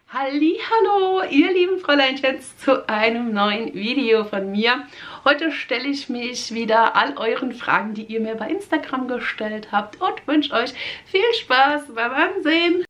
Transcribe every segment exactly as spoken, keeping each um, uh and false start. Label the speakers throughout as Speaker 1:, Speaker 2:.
Speaker 1: Hallihallo, ihr lieben Fräuleinchens, zu einem neuen Video von mir. Heute stelle ich mich wieder all euren Fragen, die ihr mir bei Instagram gestellt habt, und wünsche euch viel Spaß beim Ansehen.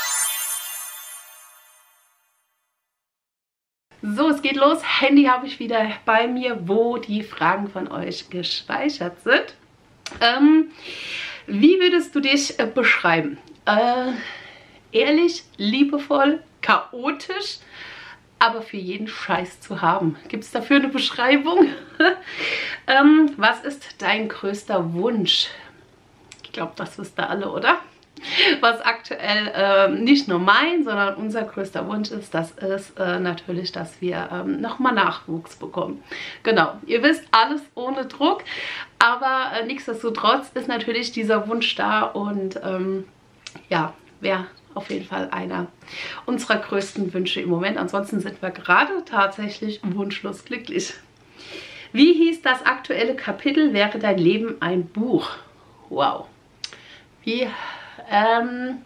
Speaker 1: So, es geht los. Handy habe ich wieder bei mir, wo die Fragen von euch gespeichert sind. Ähm, wie würdest du dich äh, beschreiben? Äh, ehrlich, liebevoll, chaotisch, aber für jeden Scheiß zu haben. Gibt es dafür eine Beschreibung? ähm, was ist dein größter Wunsch? Ich glaube, das wisst ihr alle, oder? Was aktuell ähm, nicht nur mein, sondern unser größter Wunsch ist, das ist äh, natürlich, dass wir ähm, nochmal Nachwuchs bekommen. Genau, ihr wisst, alles ohne Druck, aber äh, nichtsdestotrotz ist natürlich dieser Wunsch da und ähm, ja, wäre auf jeden Fall einer unserer größten Wünsche im Moment. Ansonsten sind wir gerade tatsächlich wunschlos glücklich. Wie hieß das aktuelle Kapitel? Wäre dein Leben ein Buch? Wow. Wie, ähm,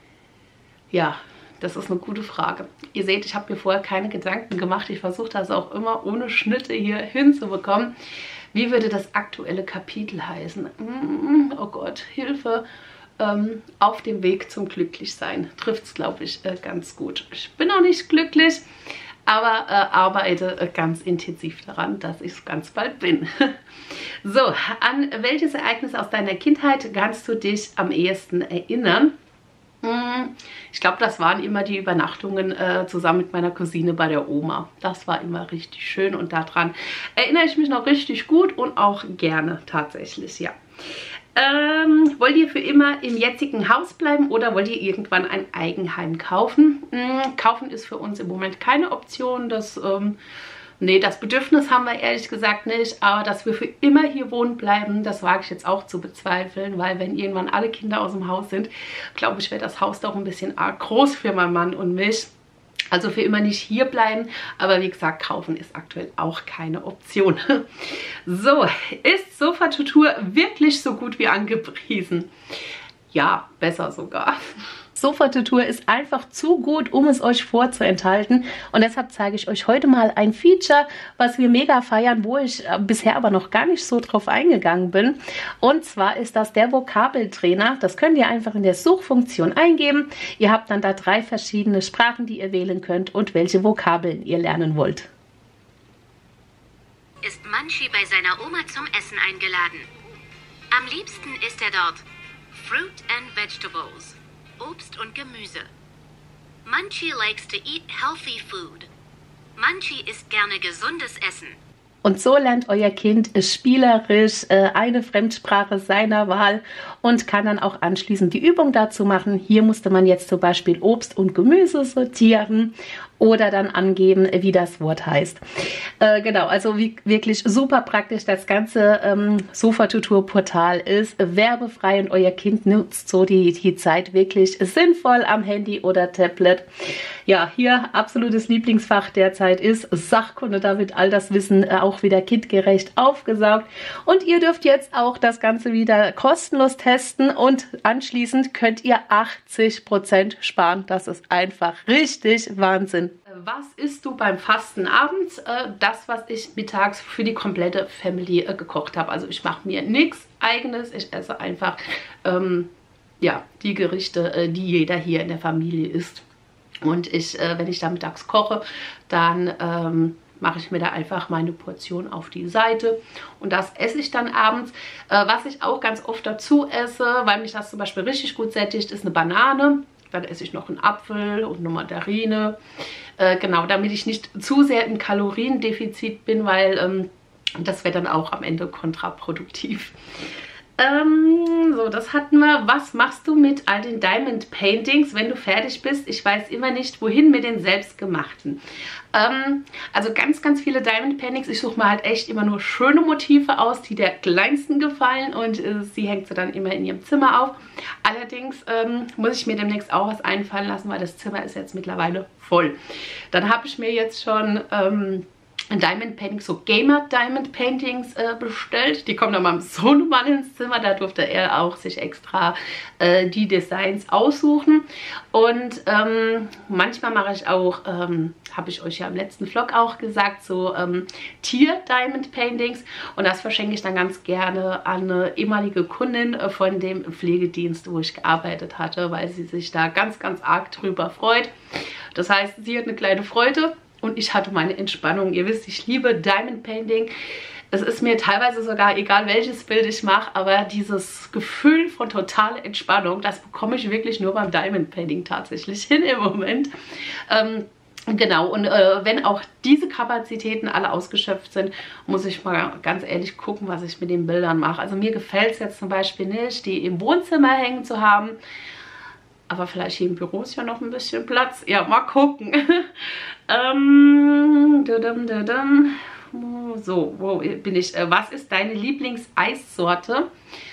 Speaker 1: ja, das ist eine gute Frage. Ihr seht, ich habe mir vorher keine Gedanken gemacht. Ich versuche das auch immer ohne Schnitte hier hinzubekommen. Wie würde das aktuelle Kapitel heißen? Oh Gott, Hilfe. Ähm, auf dem Weg zum Glücklichsein trifft es, glaube ich, äh, ganz gut. Ich bin noch nicht glücklich, aber äh, arbeite äh, ganz intensiv daran, dass ich es ganz bald bin. So, an welches Ereignis aus deiner Kindheit kannst du dich am ehesten erinnern? Hm, ich glaube, das waren immer die Übernachtungen äh, zusammen mit meiner Cousine bei der Oma. Das war immer richtig schön und daran erinnere ich mich noch richtig gut und auch gerne tatsächlich, ja. Ähm, wollt ihr für immer im jetzigen Haus bleiben oder wollt ihr irgendwann ein Eigenheim kaufen? Hm, kaufen ist für uns im Moment keine Option. Das, ähm, nee, das Bedürfnis haben wir ehrlich gesagt nicht. Aber dass wir für immer hier wohnen bleiben, das wage ich jetzt auch zu bezweifeln. Weil wenn irgendwann alle Kinder aus dem Haus sind, glaube ich, wäre das Haus doch ein bisschen arg groß für meinen Mann und mich. Also für immer nicht hier bleiben, aber wie gesagt, kaufen ist aktuell auch keine Option. So, ist Sofa-Tutor wirklich so gut wie angepriesen? Ja, besser sogar. Sofa-Tutor ist einfach zu gut, um es euch vorzuenthalten, und deshalb zeige ich euch heute mal ein Feature, was wir mega feiern, wo ich äh, bisher aber noch gar nicht so drauf eingegangen bin. Und zwar ist das der Vokabeltrainer. Das könnt ihr einfach in der Suchfunktion eingeben. Ihr habt dann da drei verschiedene Sprachen, die ihr wählen könnt und welche Vokabeln ihr lernen wollt.
Speaker 2: Ist Munchie bei seiner Oma zum Essen eingeladen? Am liebsten isst er dort Fruit and Vegetables. Obst und Gemüse. Munchie likes to eat healthy food. Munchie isst gerne gesundes Essen.
Speaker 1: Und so lernt euer Kind spielerisch äh, eine Fremdsprache seiner Wahl und kann dann auch anschließend die Übung dazu machen. Hier musste man jetzt zum Beispiel Obst und Gemüse sortieren oder dann angeben, wie das Wort heißt. Äh, genau, also wie, wirklich super praktisch. Das ganze ähm, Sofa-Tutor-Portal ist werbefrei und euer Kind nutzt so die, die Zeit wirklich sinnvoll am Handy oder Tablet. Ja, hier absolutes Lieblingsfach derzeit ist Sachkunde. Da wird all das Wissen äh, auch wieder kindgerecht aufgesaugt. Und ihr dürft jetzt auch das Ganze wieder kostenlos testen und anschließend könnt ihr achtzig Prozent sparen. Das ist einfach richtig Wahnsinn. Was isst du beim Fasten abends? Äh, das, was ich mittags für die komplette Family äh, gekocht habe. Also ich mache mir nichts Eigenes. Ich esse einfach ähm, ja, die Gerichte, äh, die jeder hier in der Familie isst. Und ich, äh, wenn ich da mittags koche, dann ähm, mache ich mir da einfach meine Portion auf die Seite. Und das esse ich dann abends. Äh, was ich auch ganz oft dazu esse, weil mich das zum Beispiel richtig gut sättigt, ist eine Banane. Dann esse ich noch einen Apfel und eine Mandarine. Äh, genau, damit ich nicht zu sehr im Kaloriendefizit bin, weil ähm, das wäre dann auch am Ende kontraproduktiv. Ähm, so, das hatten wir. Was machst du mit all den Diamond Paintings, wenn du fertig bist? Ich weiß immer nicht, wohin mit den selbstgemachten. Ähm, also ganz, ganz viele Diamond Paintings. Ich suche mir halt echt immer nur schöne Motive aus, die der kleinsten gefallen, und äh, sie hängt sie dann immer in ihrem Zimmer auf. Allerdings ähm, muss ich mir demnächst auch was einfallen lassen, weil das Zimmer ist jetzt mittlerweile voll. Dann habe ich mir jetzt schon Ähm, Diamond Paintings, so Gamer Diamond Paintings äh, bestellt. Die kommen dann meinem Sohn mal ins Zimmer. Da durfte er auch sich extra äh, die Designs aussuchen. Und ähm, manchmal mache ich auch, ähm, habe ich euch ja im letzten Vlog auch gesagt, so ähm, Tier Diamond Paintings. Und das verschenke ich dann ganz gerne an eine ehemalige Kundin von dem Pflegedienst, wo ich gearbeitet hatte, weil sie sich da ganz, ganz arg drüber freut. Das heißt, sie hat eine kleine Freude. Und ich hatte meine Entspannung. Ihr wisst, ich liebe Diamond Painting. Es ist mir teilweise sogar egal, welches Bild ich mache, aber dieses Gefühl von totaler Entspannung, das bekomme ich wirklich nur beim Diamond Painting tatsächlich hin im Moment. Ähm, genau, und äh, wenn auch diese Kapazitäten alle ausgeschöpft sind, muss ich mal ganz ehrlich gucken, was ich mit den Bildern mache. Also mir gefällt es jetzt zum Beispiel nicht, die im Wohnzimmer hängen zu haben. Aber vielleicht hier im Büro ist ja noch ein bisschen Platz. Ja, mal gucken. ähm, dadum, dadum. So, wo bin ich? Was ist deine Lieblingseissorte?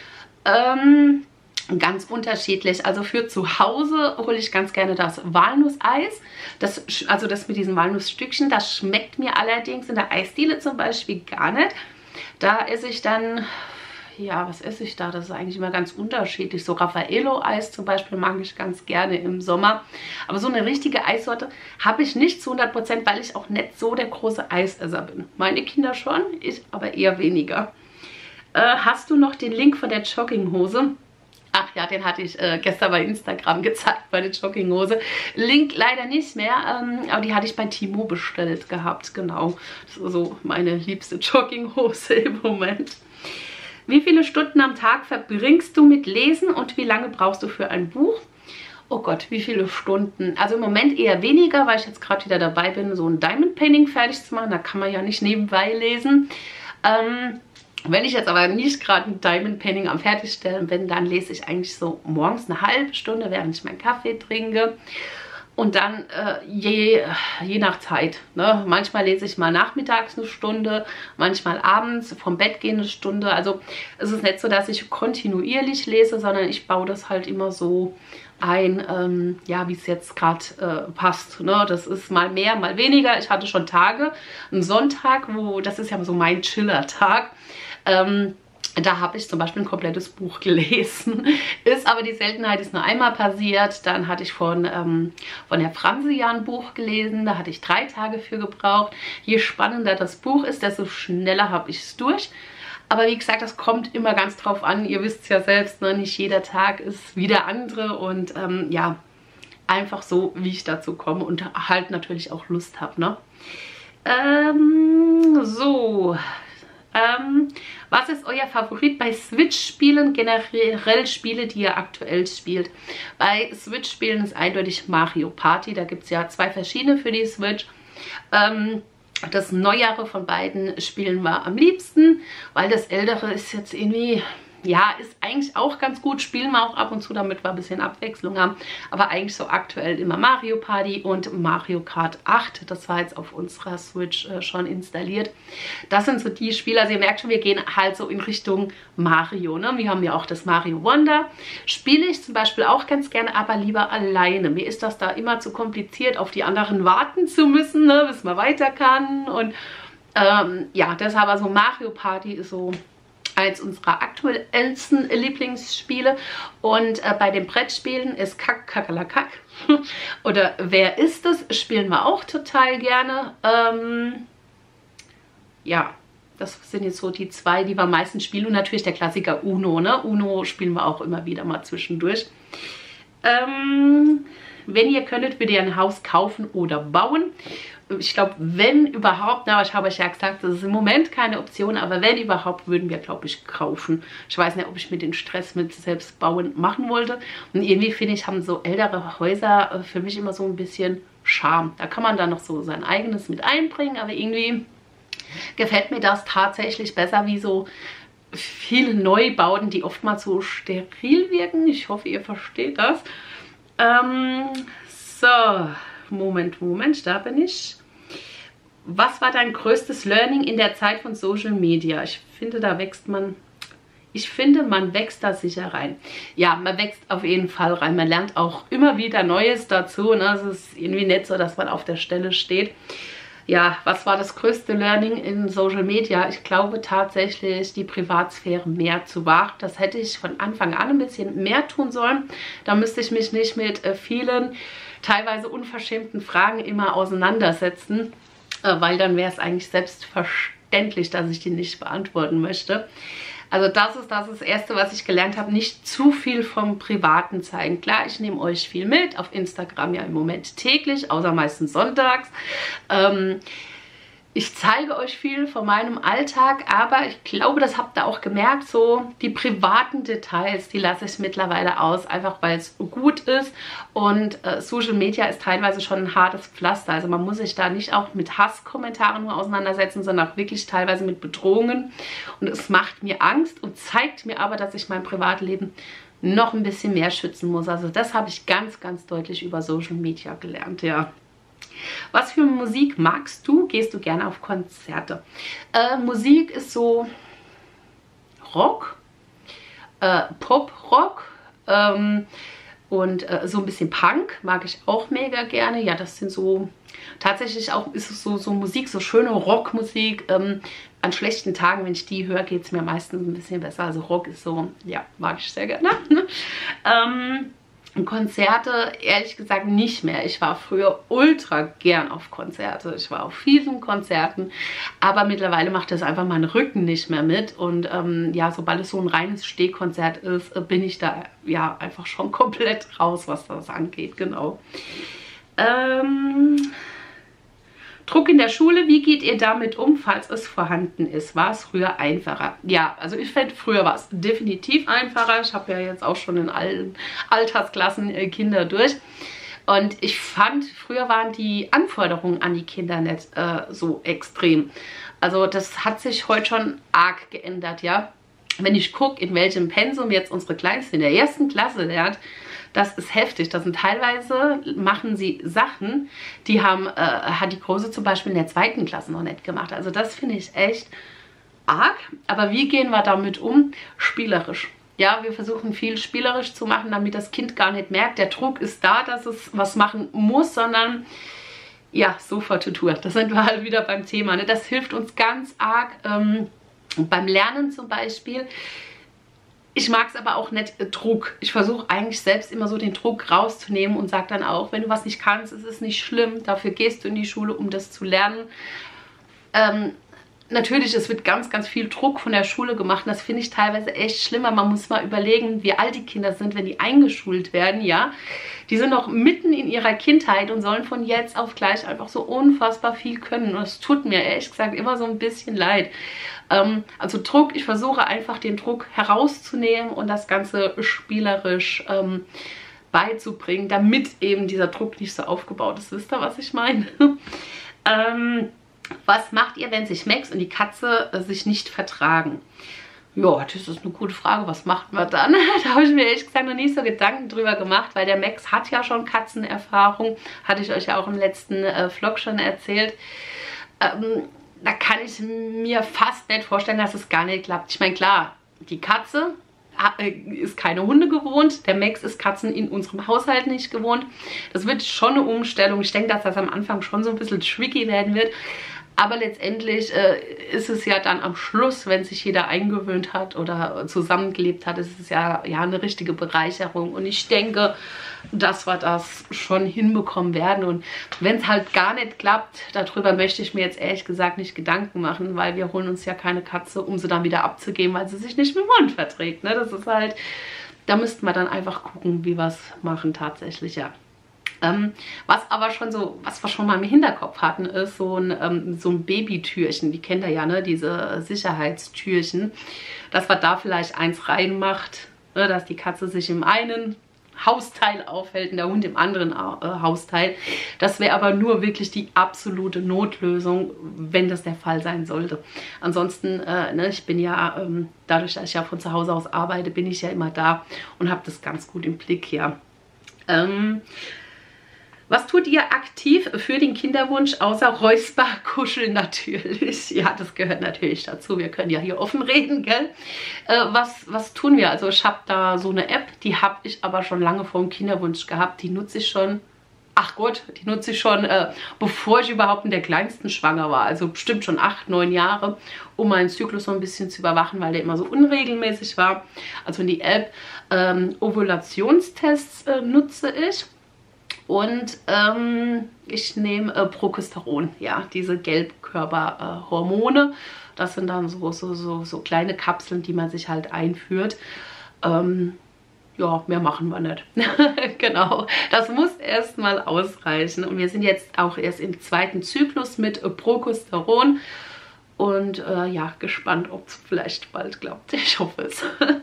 Speaker 1: Ähm, ganz unterschiedlich. Also für zu Hause hole ich ganz gerne das Walnusseis. Das, also das mit diesen Walnussstückchen. Das schmeckt mir allerdings in der Eisdiele zum Beispiel gar nicht. Da esse ich dann... Ja, was esse ich da? Das ist eigentlich immer ganz unterschiedlich. So Raffaello-Eis zum Beispiel mag ich ganz gerne im Sommer. Aber so eine richtige Eissorte habe ich nicht zu hundert Prozent, weil ich auch nicht so der große Eisesser bin. Meine Kinder schon, ich aber eher weniger. Äh, hast du noch den Link von der Jogginghose? Ach ja, den hatte ich äh, gestern bei Instagram gezeigt, bei der Jogginghose. Link leider nicht mehr, ähm, aber die hatte ich bei Timo bestellt gehabt. Genau, das ist so meine liebste Jogginghose im Moment. Wie viele Stunden am Tag verbringst du mit Lesen und wie lange brauchst du für ein Buch? Oh Gott, wie viele Stunden? Also im Moment eher weniger, weil ich jetzt gerade wieder dabei bin, so ein Diamond Painting fertig zu machen. Da kann man ja nicht nebenbei lesen. Ähm, wenn ich jetzt aber nicht gerade ein Diamond Painting am Fertigstellen bin, dann lese ich eigentlich so morgens eine halbe Stunde, während ich meinen Kaffee trinke. Und dann äh, je, je nach Zeit. Ne? Manchmal lese ich mal nachmittags eine Stunde, manchmal abends, vom Bett gehen eine Stunde. Also es ist nicht so, dass ich kontinuierlich lese, sondern ich baue das halt immer so ein, ähm, ja, wie es jetzt gerade äh, passt. Ne? Das ist mal mehr, mal weniger. Ich hatte schon Tage, einen Sonntag, wo das ist ja so mein Chiller-Tag. Ähm, Da habe ich zum Beispiel ein komplettes Buch gelesen. Ist aber die Seltenheit, ist nur einmal passiert. Dann hatte ich von, ähm, von der Franzi ja ein Buch gelesen. Da hatte ich drei Tage für gebraucht. Je spannender das Buch ist, desto schneller habe ich es durch. Aber wie gesagt, das kommt immer ganz drauf an. Ihr wisst es ja selbst, ne? Nicht jeder Tag ist wie der andere. Und ähm, ja, einfach so, wie ich dazu komme. Und halt natürlich auch Lust habe. Ne? Ähm, so... Ähm, was ist euer Favorit bei Switch-Spielen, generell Spiele, die ihr aktuell spielt? Bei Switch-Spielen ist eindeutig Mario Party, da gibt es ja zwei verschiedene für die Switch. Ähm, das Neuere von beiden spielen wir am liebsten, weil das Ältere ist jetzt irgendwie... Ja, ist eigentlich auch ganz gut, spielen wir auch ab und zu, damit wir ein bisschen Abwechslung haben. Aber eigentlich so aktuell immer Mario Party und Mario Kart acht. Das war jetzt auf unserer Switch äh, schon installiert. Das sind so die Spiele, also ihr merkt schon, wir gehen halt so in Richtung Mario. Ne? Wir haben ja auch das Mario Wonder. Spiele ich zum Beispiel auch ganz gerne, aber lieber alleine. Mir ist das da immer zu kompliziert, auf die anderen warten zu müssen, ne? Bis man weiter kann. Und ähm, ja, deshalb also Mario Party ist so... eins unserer aktuellsten Lieblingsspiele. Und äh, bei den Brettspielen ist Kack, Kakerlakack oder Wer ist es? Spielen wir auch total gerne. Ähm, ja, das sind jetzt so die zwei, die wir am meisten spielen. Und natürlich der Klassiker Uno. Ne? Uno spielen wir auch immer wieder mal zwischendurch. Ähm, wenn ihr könntet, würdet ihr ein Haus kaufen oder bauen? Ich glaube, wenn überhaupt, na, ich habe euch ja gesagt, das ist im Moment keine Option, aber wenn überhaupt, würden wir, glaube ich, kaufen. Ich weiß nicht, ob ich mir den Stress mit selbst bauen machen wollte. Und irgendwie, finde ich, haben so ältere Häuser für mich immer so ein bisschen Charme. Da kann man dann noch so sein eigenes mit einbringen, aber irgendwie gefällt mir das tatsächlich besser wie so viele Neubauten, die oftmals so steril wirken. Ich hoffe, ihr versteht das. Ähm, so... Moment, Moment, da bin ich. Was war dein größtes Learning in der Zeit von Social Media? Ich finde, da wächst man, ich finde, man wächst da sicher rein. Ja, man wächst auf jeden Fall rein. Man lernt auch immer wieder Neues dazu. Ne? Es ist irgendwie nicht so, dass man auf der Stelle steht. Ja, was war das größte Learning in Social Media? Ich glaube tatsächlich, die Privatsphäre mehr zu wahren. Das hätte ich von Anfang an ein bisschen mehr tun sollen. Da müsste ich mich nicht mit äh, vielen, teilweise unverschämten Fragen immer auseinandersetzen, äh, weil dann wäre es eigentlich selbstverständlich, dass ich die nicht beantworten möchte. Also das ist das, ist das Erste, was ich gelernt habe. Nicht zu viel vom Privaten zeigen. Klar, ich nehme euch viel mit. Auf Instagram ja im Moment täglich, außer meistens sonntags. Ähm, ich zeige euch viel von meinem Alltag, aber ich glaube, das habt ihr auch gemerkt, so die privaten Details, die lasse ich mittlerweile aus, einfach weil es gut ist. Und äh, Social Media ist teilweise schon ein hartes Pflaster. Also man muss sich da nicht auch mit Hasskommentaren nur auseinandersetzen, sondern auch wirklich teilweise mit Bedrohungen. Und es macht mir Angst und zeigt mir aber, dass ich mein Privatleben noch ein bisschen mehr schützen muss. Also das habe ich ganz, ganz deutlich über Social Media gelernt, ja. Was für Musik magst du? Gehst du gerne auf Konzerte? Äh, Musik ist so Rock, äh, Pop-Rock ähm, und äh, so ein bisschen Punk mag ich auch mega gerne. Ja, das sind so, tatsächlich auch ist es so, so Musik, so schöne Rockmusik. Ähm, an schlechten Tagen, wenn ich die höre, geht es mir meistens ein bisschen besser. Also Rock ist so, ja, mag ich sehr gerne. ähm, Konzerte, ehrlich gesagt, nicht mehr. Ich war früher ultra gern auf Konzerte. Ich war auf vielen Konzerten, aber mittlerweile macht das einfach mein Rücken nicht mehr mit. Und ähm, ja, sobald es so ein reines Stehkonzert ist, bin ich da ja einfach schon komplett raus, was das angeht. Genau. Ähm... Druck in der Schule, wie geht ihr damit um, falls es vorhanden ist? War es früher einfacher? Ja, also ich fände, früher war es definitiv einfacher. Ich habe ja jetzt auch schon in allen Altersklassen äh, Kinder durch. Und ich fand, früher waren die Anforderungen an die Kinder nicht äh, so extrem. Also das hat sich heute schon arg geändert, ja. Wenn ich gucke, in welchem Pensum jetzt unsere Kleinste in der ersten Klasse lernt, das ist heftig. Das sind teilweise, machen sie Sachen, die haben, äh, hat die Große zum Beispiel in der zweiten Klasse noch nicht gemacht. Also das finde ich echt arg. Aber wie gehen wir damit um? Spielerisch. Ja, wir versuchen viel spielerisch zu machen, damit das Kind gar nicht merkt, der Druck ist da, dass es was machen muss, sondern ja, sofort Tutur. Das sind wir halt wieder beim Thema. Ne? Das hilft uns ganz arg ähm, beim Lernen zum Beispiel. Ich mag es aber auch nicht, äh, Druck. Ich versuche eigentlich selbst immer so den Druck rauszunehmen und sage dann auch, wenn du was nicht kannst, ist es nicht schlimm. Dafür gehst du in die Schule, um das zu lernen. Ähm, natürlich, es wird ganz, ganz viel Druck von der Schule gemacht. Und das finde ich teilweise echt schlimmer. Man muss mal überlegen, wie alt die Kinder sind, wenn die eingeschult werden, ja. Die sind noch mitten in ihrer Kindheit und sollen von jetzt auf gleich einfach so unfassbar viel können. Und es tut mir ehrlich gesagt immer so ein bisschen leid. Ähm, also Druck, ich versuche einfach den Druck herauszunehmen und das Ganze spielerisch ähm, beizubringen, damit eben dieser Druck nicht so aufgebaut ist. Wisst ihr, was ich meine? ähm, was macht ihr, wenn sich Max und die Katze äh, sich nicht vertragen? Ja, das ist eine gute Frage. Was macht man dann? Da habe ich mir ehrlich gesagt noch nicht so Gedanken drüber gemacht, weil der Max hat ja schon Katzenerfahrung. Hatte ich euch ja auch im letzten äh, Vlog schon erzählt. Ähm, da kann ich mir fast nicht vorstellen, dass es gar nicht klappt. Ich meine, klar, die Katze ist keine Hunde gewohnt. Der Max ist Katzen in unserem Haushalt nicht gewohnt. Das wird schon eine Umstellung. Ich denke, dass das am Anfang schon so ein bisschen tricky werden wird. Aber letztendlich äh, ist es ja dann am Schluss, wenn sich jeder eingewöhnt hat oder zusammengelebt hat, ist es ja, ja eine richtige Bereicherung. Und ich denke, dass wir das schon hinbekommen werden. Und wenn es halt gar nicht klappt, darüber möchte ich mir jetzt ehrlich gesagt nicht Gedanken machen, weil wir holen uns ja keine Katze, um sie dann wieder abzugeben, weil sie sich nicht mit dem Hund verträgt. Ne? Das ist halt, da müssten wir dann einfach gucken, wie wir es machen tatsächlich, ja. Ähm, was aber schon so, was wir schon mal im Hinterkopf hatten, ist so ein, ähm, so ein Babytürchen. Die kennt ihr ja, ne? Diese Sicherheitstürchen. Dass man da vielleicht eins reinmacht, ne? Dass die Katze sich im einen Hausteil aufhält und der Hund im anderen äh, Hausteil. Das wäre aber nur wirklich die absolute Notlösung, wenn das der Fall sein sollte. Ansonsten, äh, ne, ich bin ja, ähm, dadurch, dass ich ja von zu Hause aus arbeite, bin ich ja immer da und habe das ganz gut im Blick, ja. Ähm, Was tut ihr aktiv für den Kinderwunsch, außer Räusper, Kuscheln natürlich? Ja, das gehört natürlich dazu. Wir können ja hier offen reden, gell? Äh, was, was tun wir? Also ich habe da so eine App, die habe ich aber schon lange vor dem Kinderwunsch gehabt. Die nutze ich schon ach Gott, die nutze ich schon, äh, bevor ich überhaupt in der kleinsten schwanger war. Also bestimmt schon acht, neun Jahre, um meinen Zyklus so ein bisschen zu überwachen, weil der immer so unregelmäßig war. Also in die App ähm, Ovulationstests äh, nutze ich. Und ähm, ich nehme äh, Progesteron, ja, diese Gelbkörperhormone. Äh, das sind dann so, so, so, so kleine Kapseln, die man sich halt einführt. Ähm, ja, mehr machen wir nicht. Genau, das muss erstmal ausreichen. Und wir sind jetzt auch erst im zweiten Zyklus mit äh, Progesteron. Und äh, ja, gespannt, ob es vielleicht bald klappt. Ich hoffe es.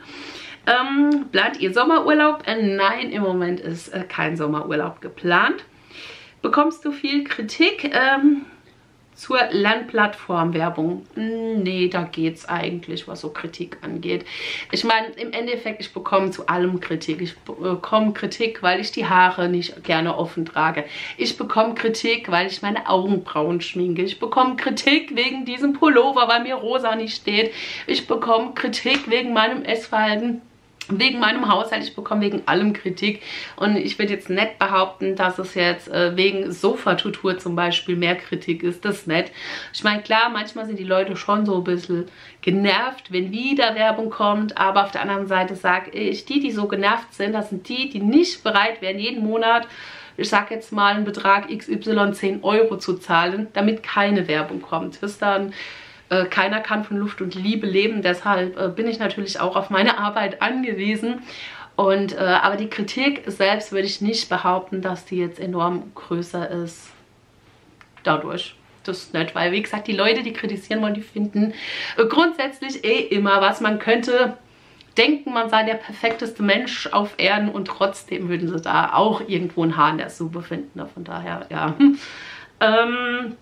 Speaker 1: Ähm, plant ihr Sommerurlaub? Äh, nein, im Moment ist äh, kein Sommerurlaub geplant. Bekommst du viel Kritik ähm, zur Lernplattform-Werbung? Nee, da geht es eigentlich, was so Kritik angeht. Ich meine, im Endeffekt, ich bekomme zu allem Kritik. Ich bekomme Kritik, weil ich die Haare nicht gerne offen trage. Ich bekomme Kritik, weil ich meine Augenbrauen schminke. Ich bekomme Kritik wegen diesem Pullover, weil mir rosa nicht steht. Ich bekomme Kritik wegen meinem Essverhalten. Wegen meinem Haushalt, ich bekomme wegen allem Kritik und ich würde jetzt nicht behaupten, dass es jetzt äh, wegen Sofatutur zum Beispiel mehr Kritik ist, das nicht. Ich meine, klar, manchmal sind die Leute schon so ein bisschen genervt, wenn wieder Werbung kommt, aber auf der anderen Seite sage ich, die, die so genervt sind, das sind die, die nicht bereit wären, jeden Monat, ich sage jetzt mal einen Betrag X Y zehn Euro zu zahlen, damit keine Werbung kommt. Bis dann Äh, keiner kann von Luft und Liebe leben, deshalb äh, bin ich natürlich auch auf meine Arbeit angewiesen. Und, äh, aber die Kritik selbst würde ich nicht behaupten, dass die jetzt enorm größer ist dadurch. Das ist nicht, weil wie gesagt, die Leute, die kritisieren wollen, die finden äh, grundsätzlich eh immer was. Man könnte denken, man sei der perfekteste Mensch auf Erden und trotzdem würden sie da auch irgendwo ein Haar in der Suppe finden. Von daher, ja. ähm...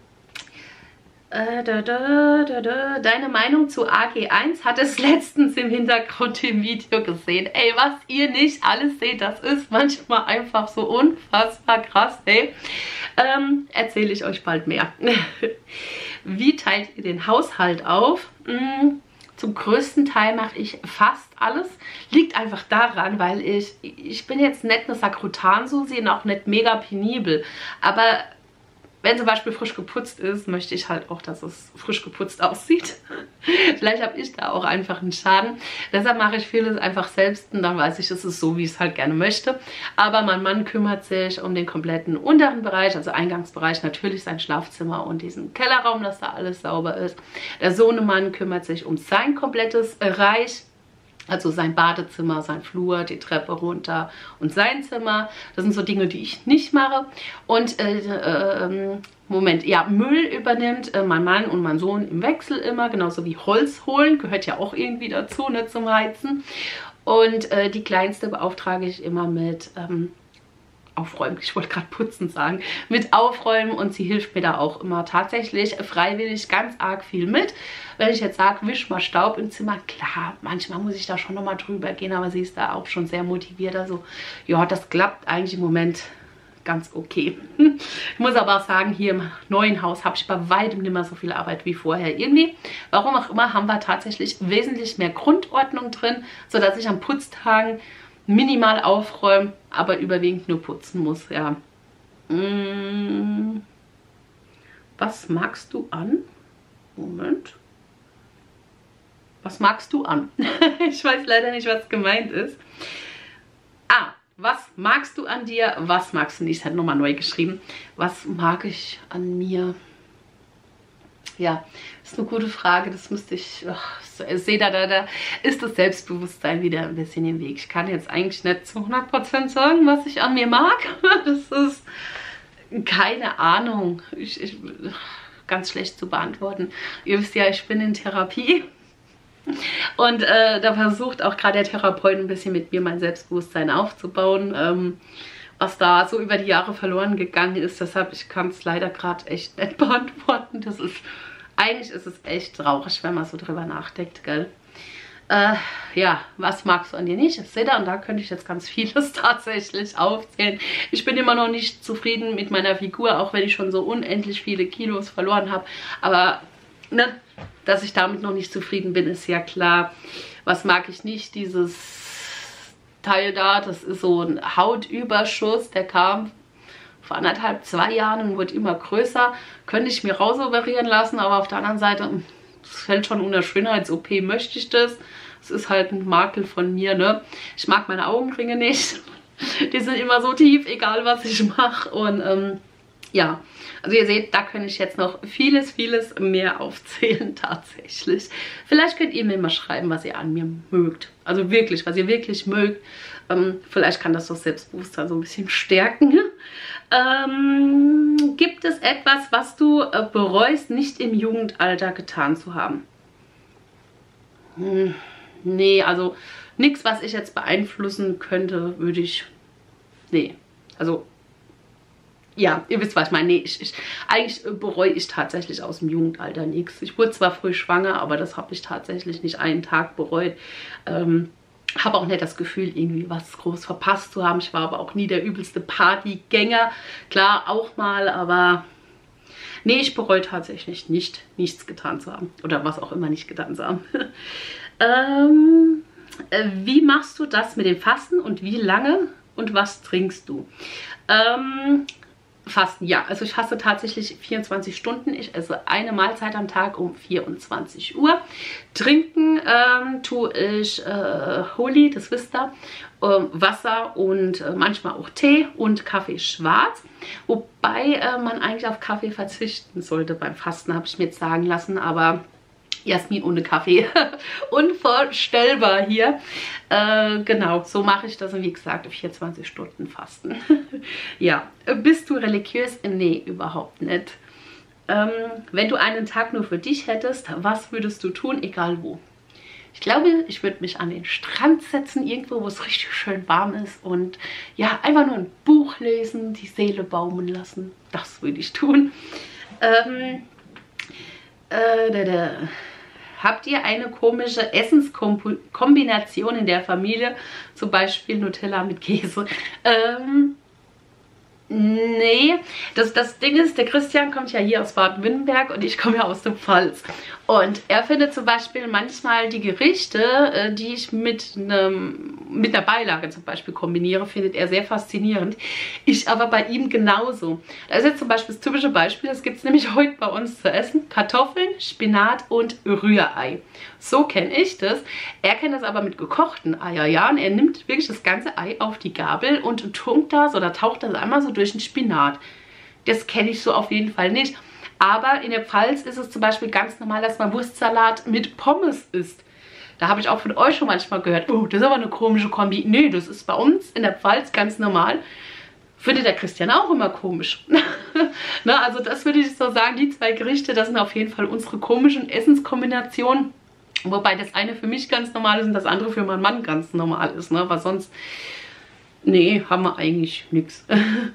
Speaker 1: Äh, da, da, da, da. Deine Meinung zu A G eins hat es letztens im Hintergrund im Video gesehen. Ey, was ihr nicht alles seht, das ist manchmal einfach so unfassbar krass, ey. Ähm, erzähle ich euch bald mehr. Wie teilt ihr den Haushalt auf? Hm, zum größten Teil mache ich fast alles. Liegt einfach daran, weil ich, ich bin jetzt nicht eine Sakrotansusi und auch nicht mega penibel. Aber wenn zum Beispiel frisch geputzt ist, möchte ich halt auch, dass es frisch geputzt aussieht. Vielleicht habe ich da auch einfach einen Schaden. Deshalb mache ich vieles einfach selbst und dann weiß ich, es ist so, wie ich es halt gerne möchte. Aber mein Mann kümmert sich um den kompletten unteren Bereich, also Eingangsbereich, natürlich sein Schlafzimmer und diesen Kellerraum, dass da alles sauber ist. Der Sohnemann kümmert sich um sein komplettes Reich. Also sein Badezimmer, sein Flur, die Treppe runter und sein Zimmer. Das sind so Dinge, die ich nicht mache. Und äh, äh, Moment, ja, Müll übernimmt äh, mein Mann und mein Sohn im Wechsel immer. Genauso wie Holz holen, gehört ja auch irgendwie dazu, ne, zum Heizen. Und äh, die Kleinste beauftrage ich immer mit ähm, Aufräumen. Ich wollte gerade putzen sagen. Mit Aufräumen und sie hilft mir da auch immer tatsächlich freiwillig ganz arg viel mit. Wenn ich jetzt sage, wisch mal Staub im Zimmer, klar, manchmal muss ich da schon nochmal drüber gehen, aber sie ist da auch schon sehr motiviert. Also ja, das klappt eigentlich im Moment ganz okay. Ich muss aber auch sagen, hier im neuen Haus habe ich bei weitem nicht mehr so viel Arbeit wie vorher. Irgendwie, warum auch immer, haben wir tatsächlich wesentlich mehr Grundordnung drin, sodass ich an Putztagen minimal aufräumen, aber überwiegend nur putzen muss, ja. Hm. Was magst du an? Moment. Was magst du an? Ich weiß leider nicht, was gemeint ist. Ah, was magst du an dir? Was magst du nicht? Ich habe nochmal neu geschrieben. Was mag ich an mir? Ja, das ist eine gute Frage. Das müsste ich... Ach, sehe da, da, da ist das Selbstbewusstsein wieder ein bisschen im Weg. Ich kann jetzt eigentlich nicht zu hundert Prozent sagen, was ich an mir mag. Das ist keine Ahnung. Ich, ich, ganz schlecht zu beantworten. Ihr wisst ja, ich bin in Therapie. Und äh, da versucht auch gerade der Therapeut ein bisschen mit mir mein Selbstbewusstsein aufzubauen. Ähm, was da so über die Jahre verloren gegangen ist. Deshalb, ich kann es leider gerade echt nicht beantworten. Das ist... Eigentlich ist es echt traurig, wenn man so drüber nachdenkt, gell? Äh, ja, was magst du an dir nicht? Ich sehe da, und da könnte ich jetzt ganz vieles tatsächlich aufzählen. Ich bin immer noch nicht zufrieden mit meiner Figur, auch wenn ich schon so unendlich viele Kilos verloren habe. Aber, ne, dass ich damit noch nicht zufrieden bin, ist ja klar. Was mag ich nicht? Dieses Teil da, das ist so ein Hautüberschuss, der kam vor anderthalb, zwei Jahren und wurde immer größer. Könnte ich mir rausoperieren lassen, aber auf der anderen Seite, es fällt schon unter Schönheits-O P, möchte ich das. Es ist halt ein Makel von mir, ne? Ich mag meine Augenringe nicht. Die sind immer so tief, egal was ich mache. Und ähm, ja, also ihr seht, da kann ich jetzt noch vieles, vieles mehr aufzählen tatsächlich. Vielleicht könnt ihr mir mal schreiben, was ihr an mir mögt. Also wirklich, was ihr wirklich mögt. Ähm, vielleicht kann das doch Selbstbewusstsein so ein bisschen stärken. Ähm, gibt es etwas, was du äh, bereust, nicht im Jugendalter getan zu haben? Hm, nee, also nichts, was ich jetzt beeinflussen könnte, würde ich... Nee, also... Ja, ihr wisst, was ich meine. Nee, ich, ich, eigentlich bereue ich tatsächlich aus dem Jugendalter nichts. Ich wurde zwar früh schwanger, aber das habe ich tatsächlich nicht einen Tag bereut. Ähm, habe auch nicht das Gefühl, irgendwie was groß verpasst zu haben. Ich war aber auch nie der übelste Partygänger. Klar, auch mal, aber nee, ich bereue tatsächlich nicht, nichts getan zu haben. Oder was auch immer nicht getan zu haben. ähm, äh, wie machst du das mit dem Fasten und wie lange und was trinkst du? Ähm... Fasten, ja. Also ich faste tatsächlich vierundzwanzig Stunden. Ich esse eine Mahlzeit am Tag um vierundzwanzig Uhr. Trinken ähm, tue ich äh, Holy, das wisst ihr, äh, Wasser und äh, manchmal auch Tee und Kaffee schwarz. Wobei äh, man eigentlich auf Kaffee verzichten sollte beim Fasten, habe ich mir jetzt sagen lassen, aber... Jasmin ohne Kaffee. Unvorstellbar hier. Äh, genau, so mache ich das. Und wie gesagt, vierundzwanzig Stunden Fasten. Ja, bist du religiös? Nee, überhaupt nicht. Ähm, wenn du einen Tag nur für dich hättest, was würdest du tun, egal wo? Ich glaube, ich würde mich an den Strand setzen, irgendwo, wo es richtig schön warm ist. Und ja, einfach nur ein Buch lesen, die Seele baumeln lassen. Das würde ich tun. Ähm, äh, da, da. Habt ihr eine komische Essenskombination in der Familie? Zum Beispiel Nutella mit Käse. Ähm, nee, das, das Ding ist, der Christian kommt ja hier aus Baden-Württemberg und ich komme ja aus der Pfalz. Und er findet zum Beispiel manchmal die Gerichte, die ich mit, einem, mit einer Beilage zum Beispiel kombiniere, findet er sehr faszinierend. Ich aber bei ihm genauso. Das ist jetzt zum Beispiel das typische Beispiel, das gibt es nämlich heute bei uns zu essen. Kartoffeln, Spinat und Rührei. So kenne ich das. Er kennt das aber mit gekochten Eier, ja. Und er nimmt wirklich das ganze Ei auf die Gabel und tunkt das oder taucht das einmal so durch den Spinat. Das kenne ich so auf jeden Fall nicht. Aber in der Pfalz ist es zum Beispiel ganz normal, dass man Wurstsalat mit Pommes isst. Da habe ich auch von euch schon manchmal gehört, oh, das ist aber eine komische Kombi. Nee, das ist bei uns in der Pfalz ganz normal. Findet der Christian auch immer komisch. Na, also das würde ich so sagen, die zwei Gerichte, das sind auf jeden Fall unsere komischen Essenskombinationen. Wobei das eine für mich ganz normal ist und das andere für meinen Mann ganz normal ist. Ne? Weil sonst, nee, haben wir eigentlich nichts.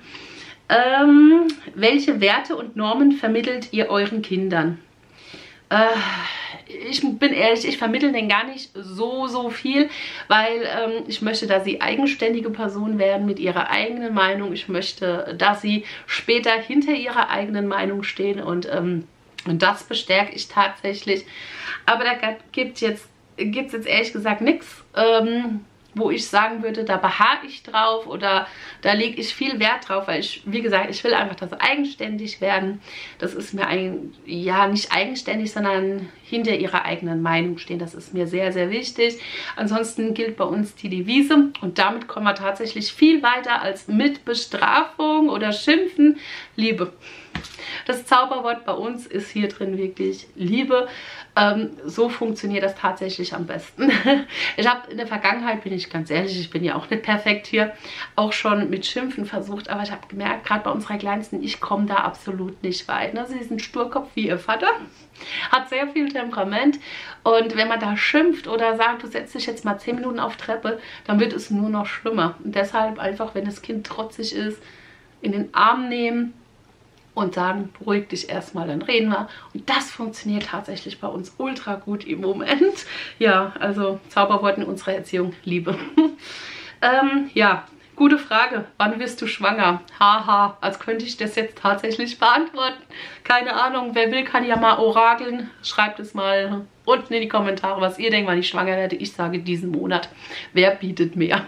Speaker 1: Ähm, welche Werte und Normen vermittelt ihr euren Kindern? Äh, ich bin ehrlich, ich vermittle denen gar nicht so, so viel, weil ähm, ich möchte, dass sie eigenständige Personen werden mit ihrer eigenen Meinung. Ich möchte, dass sie später hinter ihrer eigenen Meinung stehen und, ähm, und das bestärke ich tatsächlich. Aber da gibt es jetzt, gibt's jetzt ehrlich gesagt nichts, ähm, wo ich sagen würde, da beharre ich drauf oder da lege ich viel Wert drauf, weil ich, wie gesagt, ich will einfach, dass sie eigenständig werden. Das ist mir ein, ja, nicht eigenständig, sondern hinter ihrer eigenen Meinung stehen. Das ist mir sehr, sehr wichtig. Ansonsten gilt bei uns die Devise und damit kommen wir tatsächlich viel weiter als mit Bestrafung oder Schimpfen. Liebe. Das Zauberwort bei uns ist hier drin wirklich Liebe. Ähm, so funktioniert das tatsächlich am besten. Ich habe in der Vergangenheit, bin ich ganz ehrlich, ich bin ja auch nicht perfekt hier, auch schon mit Schimpfen versucht, aber ich habe gemerkt, gerade bei unserer Kleinsten, ich komme da absolut nicht weit. Ne? Sie ist ein Sturkopf wie ihr Vater, hat sehr viel Temperament und wenn man da schimpft oder sagt, du setzt dich jetzt mal zehn Minuten auf Treppe, dann wird es nur noch schlimmer. Und deshalb einfach, wenn das Kind trotzig ist, in den Arm nehmen und sagen, beruhig dich erstmal, dann reden wir. Und das funktioniert tatsächlich bei uns ultra gut im Moment. Ja, also Zauberwort in unserer Erziehung, Liebe. ähm, ja, gute Frage. Wann wirst du schwanger? Haha, als könnte ich das jetzt tatsächlich beantworten. Keine Ahnung, wer will, kann ja mal orakeln. Schreibt es mal unten in die Kommentare, was ihr denkt, wann ich schwanger werde. Ich sage diesen Monat. Wer bietet mehr?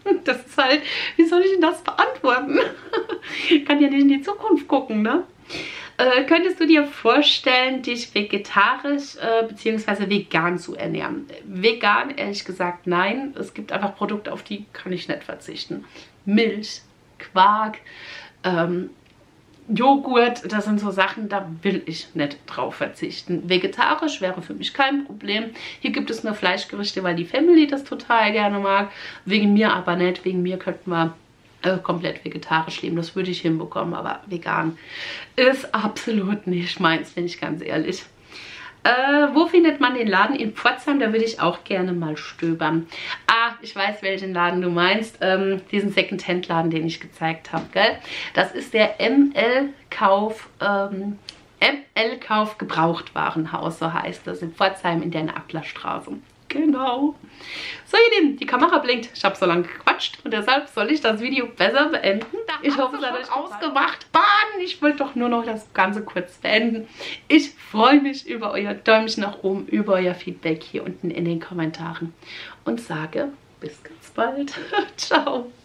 Speaker 1: Das ist halt, wie soll ich denn das beantworten? Ich kann ja nicht in die Zukunft gucken, ne? Äh, könntest du dir vorstellen, dich vegetarisch äh, bzw. vegan zu ernähren? Vegan, ehrlich gesagt, nein. Es gibt einfach Produkte, auf die kann ich nicht verzichten. Milch, Quark, ähm, Joghurt, das sind so Sachen, da will ich nicht drauf verzichten. Vegetarisch wäre für mich kein Problem. Hier gibt es nur Fleischgerichte, weil die Family das total gerne mag. Wegen mir aber nicht. Wegen mir könnten wir äh, komplett vegetarisch leben. Das würde ich hinbekommen, aber vegan ist absolut nicht meins, bin ich ganz ehrlich. Äh, wo findet man den Laden? In Pforzheim, da würde ich auch gerne mal stöbern. Ah, ich weiß, welchen Laden du meinst. Ähm, diesen Second-Hand-Laden, den ich gezeigt habe, gell? Das ist der M L-Kauf, ähm, M L-Kauf Gebrauchtwarenhaus, so heißt das, in Pforzheim in der Adlerstraße. Genau. So, ihr Lieben, die Kamera blinkt. Ich habe so lange gequatscht und deshalb soll ich das Video besser beenden. Ich hoffe, es hat euch ausgemacht. Mann, ich wollte doch nur noch das Ganze kurz beenden. Ich freue mich über euer Däumchen nach oben, über euer Feedback hier unten in den Kommentaren und sage bis ganz bald. Ciao.